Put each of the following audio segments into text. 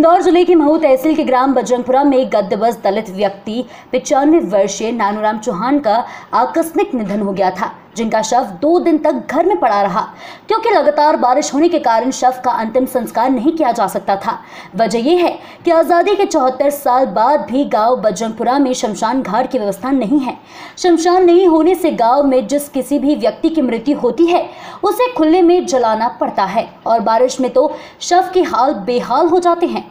इंदौर जिले की महू तहसील के ग्राम बजरंगपुरा में गत दिवस दलित व्यक्ति 95 वर्षीय नानूराम चौहान का आकस्मिक निधन हो गया था, जिनका शव 2 दिन तक घर में पड़ा रहा क्योंकि लगातार बारिश होने के कारण शव का अंतिम संस्कार नहीं किया जा सकता था। वजह यह है कि आजादी के 74 साल बाद भी गांव बजरंगपुरा में शमशान घाट की व्यवस्था नहीं है। शमशान नहीं होने से गांव में जिस किसी भी व्यक्ति की मृत्यु होती है उसे खुले में जलाना पड़ता है और बारिश में तो शव के हाल बेहाल हो जाते हैं।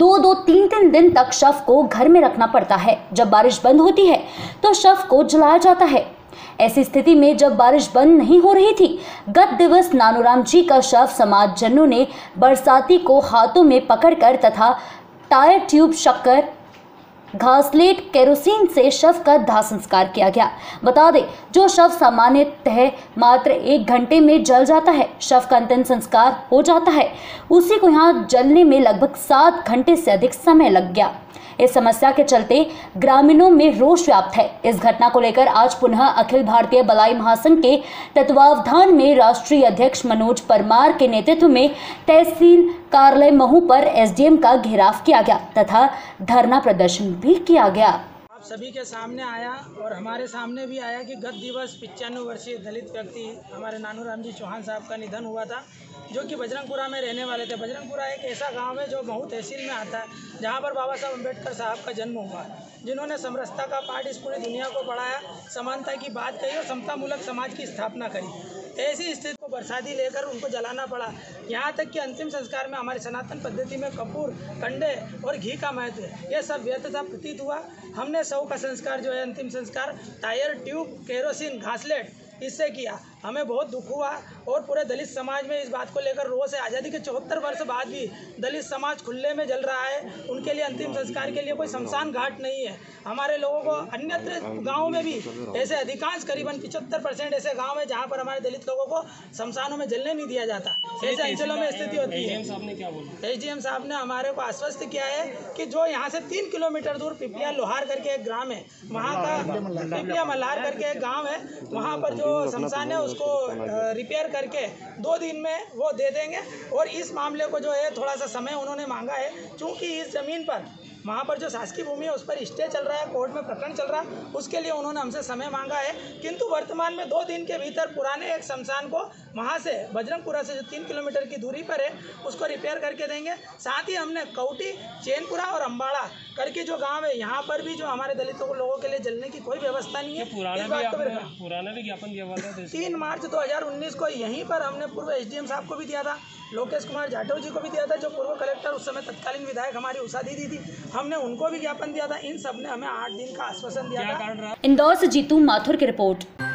2-3 दिन तक शव को घर में रखना पड़ता है। जब बारिश बंद होती है तो शव को जलाया जाता है। ऐसी स्थिति में जब बारिश बंद नहीं हो रही थी, गत दिवस नानूराम जी का शव समाजजनों ने बरसाती को हाथों में पकड़कर तथा टायर ट्यूब शक्कर घासलेट केरोसिन से शव का दाह संस्कार किया गया। बता दें, जो शव सामान्यतः मात्र 1 घंटे में जल जाता है, शव का अंतिम संस्कार हो जाता है, उसी को यहाँ जलने में लगभग 7 घंटे से अधिक समय लग गया। इस समस्या के चलते ग्रामीणों में रोष व्याप्त है। इस घटना को लेकर आज पुनः अखिल भारतीय बलाई महासंघ के तत्वावधान में राष्ट्रीय अध्यक्ष मनोज परमार के नेतृत्व में तहसील कार्यालय महू पर एसडीएम का घेराव किया गया तथा धरना प्रदर्शन भी किया गया। आप सभी के सामने आया और हमारे सामने भी आया कि गत दिवस 95 वर्षीय दलित व्यक्ति हमारे नानूराम जी चौहान साहब का निधन हुआ था, जो कि बजरंगपुरा में रहने वाले थे। बजरंगपुरा एक ऐसा गांव है जो महू तहसील में आता है, जहां पर बाबा साहब अम्बेडकर साहब का जन्म हुआ, जिन्होंने समरसता का पाठ इस पूरी दुनिया को पढ़ाया, समानता की बात कही और समतामूलक समाज की स्थापना करी। ऐसी स्थिति को बरसाती लेकर उनको जलाना पड़ा। यहाँ तक कि अंतिम संस्कार में हमारी सनातन पद्धति में कपूर, कंडे और घी का महत्व है। यह सब व्यर्थता प्रतीत हुआ। हमने शव का संस्कार जो है अंतिम संस्कार टायर ट्यूब केरोसिन घासलेट इससे किया। हमें बहुत दुख हुआ और पूरे दलित समाज में इस बात को लेकर रोष है। आज़ादी के 74 वर्ष बाद भी दलित समाज खुले में जल रहा है। उनके लिए अंतिम संस्कार के लिए कोई शमशान घाट नहीं है। हमारे लोगों को अन्यत्र गाँव में भी ऐसे अधिकांश करीबन 75% ऐसे गाँव है जहाँ पर हमारे दलित लोगों को शमशानों में जलने नहीं दिया जाता। ऐसे अंचलों में स्थिति होती है। एसडीएम साहब ने हमारे को आश्वस्त किया है कि जो यहाँ से 3 किलोमीटर दूर पिपलिया लोहार करके एक ग्राम है, वहाँ का पिपलिया मल्हार करके एक गाँव है, वहाँ पर जो शमशान है उसको रिपेयर करके 2 दिन में वो दे देंगे। और इस मामले को जो है थोड़ा सा समय उन्होंने मांगा है, क्योंकि इस ज़मीन पर वहाँ पर जो शासकीय भूमि है उस पर स्टे चल रहा है, कोर्ट में प्रकरण चल रहा है, उसके लिए उन्होंने हमसे समय मांगा है। किंतु वर्तमान में 2 दिन के भीतर पुराने एक शमशान को वहाँ से बजरंगपुरा से जो 3 किलोमीटर की दूरी पर है उसको रिपेयर करके देंगे। साथ ही हमने कौटी, चैनपुरा और अम्बाड़ा करके जो गांव है, यहाँ पर भी जो हमारे दलितों लोगों के लिए जलने की कोई व्यवस्था नहीं है। पुराना भी ज्ञापन दिया हुआ था 3 मार्च 2019 को यहीं पर हमने पूर्व एसडीएम साहब को भी दिया था, लोकेश कुमार जाटव जी को भी दिया था, जो पूर्व कलेक्टर उस समय तत्कालीन विधायक हमारी उषा दीदी थी, हमने उनको भी ज्ञापन दिया था। इन सब ने हमें 8 दिन का आश्वासन दिया था। इंदौर से जीतू माथुर की रिपोर्ट।